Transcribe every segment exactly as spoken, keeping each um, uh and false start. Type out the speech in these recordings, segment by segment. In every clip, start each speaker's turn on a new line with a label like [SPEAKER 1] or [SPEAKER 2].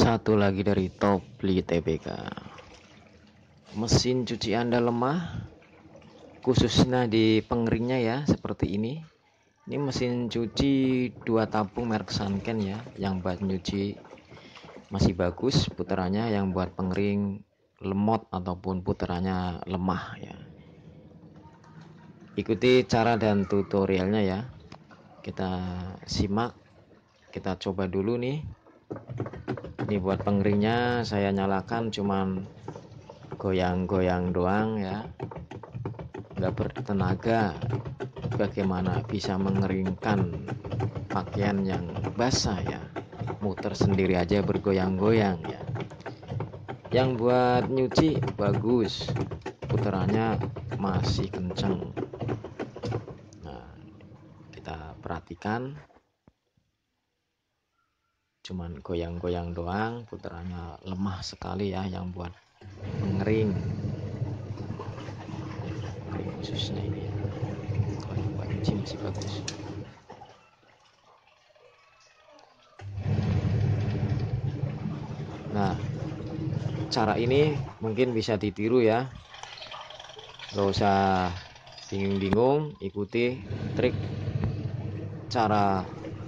[SPEAKER 1] Satu lagi dari Topli T B K. Mesin cuci Anda lemah, khususnya di pengeringnya ya, seperti ini. Ini mesin cuci dua tabung merek Sanken ya, yang buat nyuci masih bagus putarannya, yang buat pengering lemot ataupun putarannya lemah ya. Ikuti cara dan tutorialnya ya. Kita simak, kita coba dulu nih. Ini buat pengeringnya saya nyalakan cuman goyang-goyang doang ya, nggak bertenaga. Bagaimana bisa mengeringkan pakaian yang basah ya, muter sendiri aja bergoyang-goyang ya. Yang buat nyuci bagus, putarannya masih kenceng. Nah, kita perhatikan, cuman goyang-goyang doang, putarannya lemah sekali ya, yang buat pengering pengering khususnya ini ya. Kalau yang buat nyuci masih bagus. Nah, cara ini mungkin bisa ditiru ya, gak usah bingung-bingung, ikuti trik cara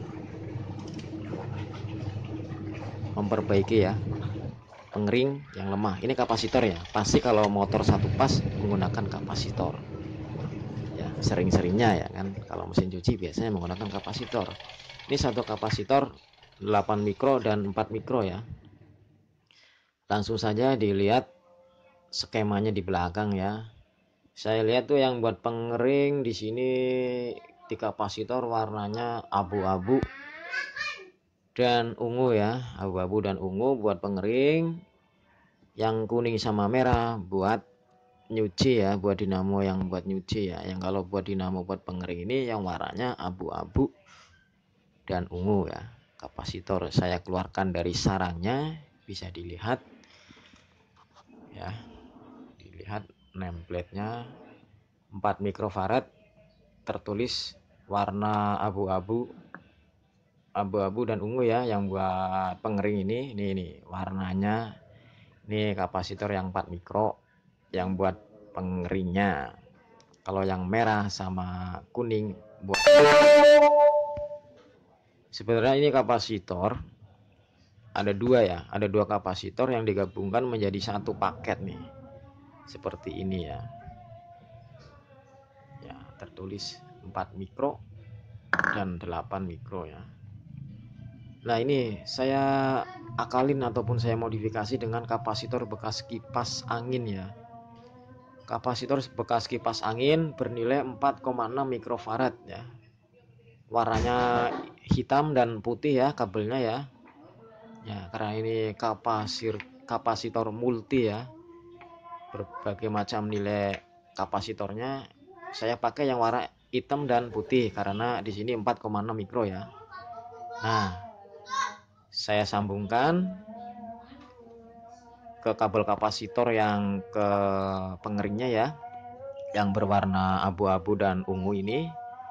[SPEAKER 1] memperbaiki ya pengering yang lemah. Ini kapasitor ya, pasti kalau motor satu pas menggunakan kapasitor ya, sering-seringnya ya kan. Kalau mesin cuci biasanya menggunakan kapasitor. Ini satu kapasitor delapan mikro dan empat mikro ya. Langsung saja dilihat skemanya di belakang ya. Saya lihat tuh yang buat pengering di sini di kapasitor warnanya abu-abu dan ungu ya, abu-abu dan ungu buat pengering. Yang kuning sama merah buat nyuci ya, buat dinamo yang buat nyuci ya. Yang kalau buat dinamo buat pengering ini yang warnanya abu-abu dan ungu ya. Kapasitor saya keluarkan dari sarangnya, bisa dilihat ya, dilihat nameplate-nya empat mikrofarad, tertulis warna abu-abu abu-abu dan ungu ya, yang buat pengering ini. Ini nih warnanya, ini kapasitor yang empat mikro yang buat pengeringnya. Kalau yang merah sama kuning buat, sebenarnya ini kapasitor ada dua ya, ada dua kapasitor yang digabungkan menjadi satu paket nih, seperti ini ya. Ya, tertulis empat mikro dan delapan mikro ya. Nah, ini saya akalin ataupun saya modifikasi dengan kapasitor bekas kipas angin ya. Kapasitor bekas kipas angin bernilai empat koma enam mikrofarad ya. Warnanya hitam dan putih ya kabelnya ya. Ya, karena ini kapasir kapasitor multi ya. Berbagai macam nilai kapasitornya. Saya pakai yang warna hitam dan putih karena di sini empat koma enam mikro ya. Nah, saya sambungkan ke kabel kapasitor yang ke pengeringnya ya, yang berwarna abu-abu dan ungu ini.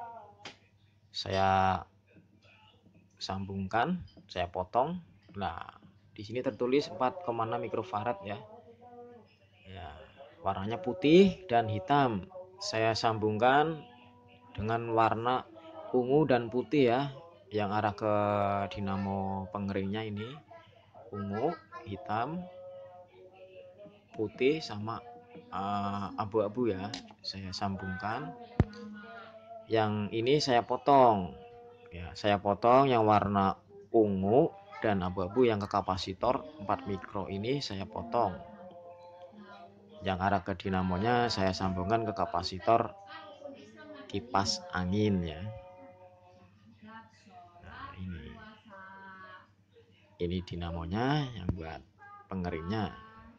[SPEAKER 1] Saya sambungkan, saya potong. Nah, di sini tertulis empat koma enam mikrofarad ya. Ya, warnanya putih dan hitam. Saya sambungkan dengan warna ungu dan putih ya, yang arah ke dinamo pengeringnya ini. Ungu, hitam, putih sama uh, abu-abu ya, saya sambungkan. Yang ini saya potong ya, saya potong yang warna ungu dan abu-abu yang ke kapasitor empat mikro ini saya potong. Yang arah ke dinamonya saya sambungkan ke kapasitor kipas angin ya. Nah, ini ini dinamonya yang buat pengeringnya.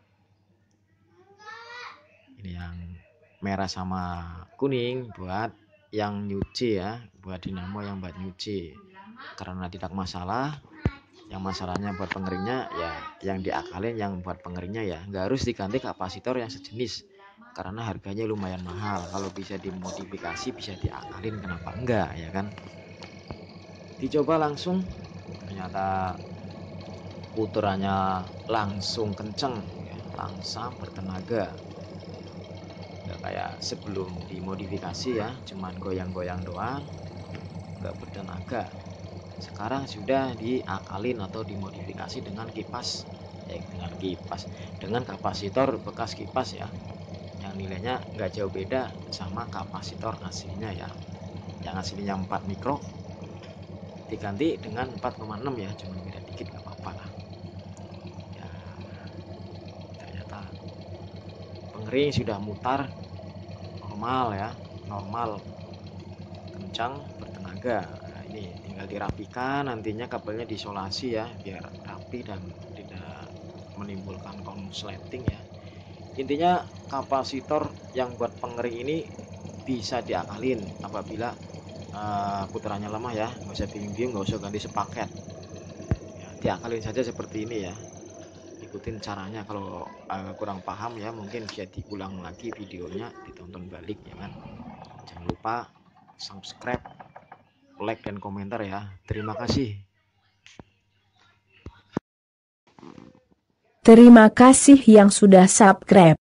[SPEAKER 1] Ini yang merah sama kuning buat yang nyuci ya, buat dinamo yang buat nyuci. Karena tidak masalah, yang masalahnya buat pengeringnya ya, yang diakalin yang buat pengeringnya ya, nggak harus diganti kapasitor yang sejenis karena harganya lumayan mahal. Kalau bisa dimodifikasi, bisa diakalin, kenapa enggak ya kan. Dicoba langsung, ternyata puterannya langsung kenceng ya, langsung bertenaga, nggak kayak sebelum dimodifikasi ya, cuman goyang-goyang doang, nggak bertenaga. Sekarang sudah diakalin atau dimodifikasi dengan kipas, eh, dengan kipas, dengan kapasitor bekas kipas ya, yang nilainya nggak jauh beda sama kapasitor aslinya ya, yang aslinya empat mikro diganti dengan empat koma enam ya, cuma beda dikit nggak apa-apa lah ya. Ternyata pengering sudah mutar normal ya, normal, kencang, bertenaga. Nah, ini tinggal dirapikan, nantinya kabelnya diisolasi ya biar rapi dan tidak menimbulkan konsleting ya. Intinya kapasitor yang buat pengering ini bisa diakalin apabila uh, putarannya lemah ya, nggak usah bingung-bingung, nggak usah ganti sepaket ya, diakalin saja seperti ini ya. Ikutin caranya, kalau uh, kurang paham ya mungkin bisa diulang lagi videonya, ditonton balik ya kan. Jangan lupa subscribe, like, dan komentar ya. Terima kasih.
[SPEAKER 2] Terima kasih yang sudah subscribe.